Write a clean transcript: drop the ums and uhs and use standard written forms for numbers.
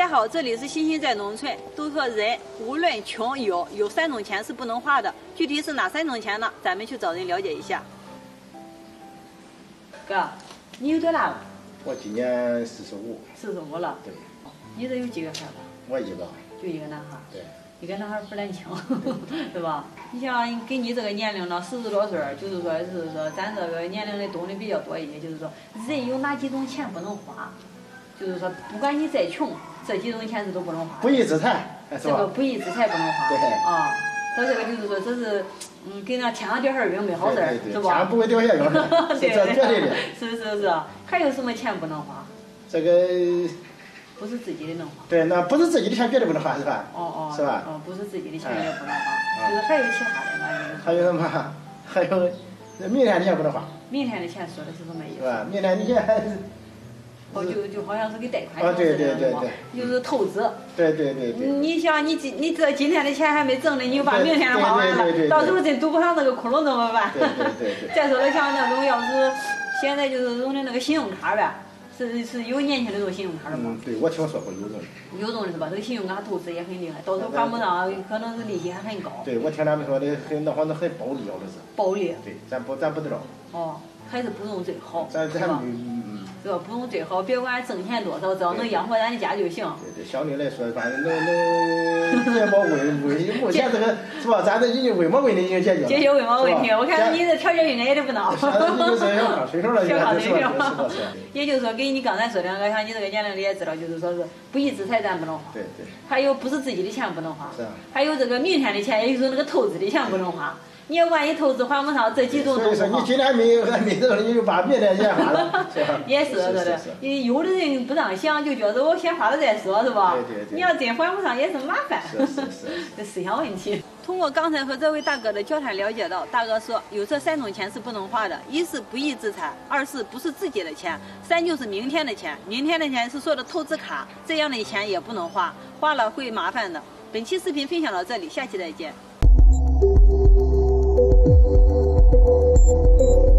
家好，这里是欣欣在农村。都说人无论穷有3种钱是不能花的，具体是哪3种钱呢？咱们去找人了解一下。哥，你有多大了？ 我今年45。 45了。 对。 你这有几个孩子？ 我一个。 就一个男孩。 对。 一个男孩不难请，对吧？你像给你这个年龄了，40多岁，就是说咱这个年龄的懂得比较多一些，就是说人有哪几种钱不能花，就是说不管你再穷，这几种钱是都不能花。 不义之财， 这个不义之财不能花。 对。 啊，这个就是说这是给那天上掉馅饼没好事儿，是吧？ 天上不会掉馅饼，这绝对的。 是，还有什么钱不能花？ 这个。 不是自己的能花。 对，那不是自己的钱绝对不能花，是吧？是吧？ 不是自己的钱也不能花，就是还有其他的嘛。 还有什么？还有明天的钱不能花。 明天的钱说的是什么意思？ 是吧？明天的钱。 就好像是给贷款。 对， 就是投资。 对。 你想你这今天的钱还没挣呢，你就把明天的花完了，到时候真堵不上这个窟窿怎么办？ 对。 再说了，像那种要是现在就是用的那个信用卡呗。是有年轻的这种信用卡的吗？ 对，我听说过有种。 有种的是吧？这个信用卡投资也很厉害，到时候还不上，可能是利息还很高。 对，我听他们说的那好像很暴利，要的是。暴利。 对，咱不知道。 哦，还是不用最好。 咱是吧？不用最好，别管挣钱多少，只要能养活咱的家就行。 对，相对来说，反正能解毛为目前这个是吧？咱这已经为毛问题已经解决了。 解决为毛问题，我看你这条件应该也得不孬。 现在你就是小康水平了， 小康水平。 是。 也就是说，给你刚才说的那个，像你这个年龄的也知道，就是说是不义之财咱不能花。 对。 还有不是自己的钱不能花。 是。 还有这个明天的钱，也就是那个投资的钱不能花。你要万一投资还不上，这几种都不好。 所以说你今天没这个，你就把明天钱花了，是吧？ 也是的，有的人不这样想，就觉得我先花了再说，是吧？ 对。 你要真还不上也是麻烦。 是。 这思想问题。通过刚才和这位大哥的交谈了解到，大哥说有这3种钱是不能花的：一是不义之财，二是不是自己的钱，3就是明天的钱。明天的钱是说的投资卡，这样的钱也不能花，花了会麻烦的。本期视频分享到这里，下期再见。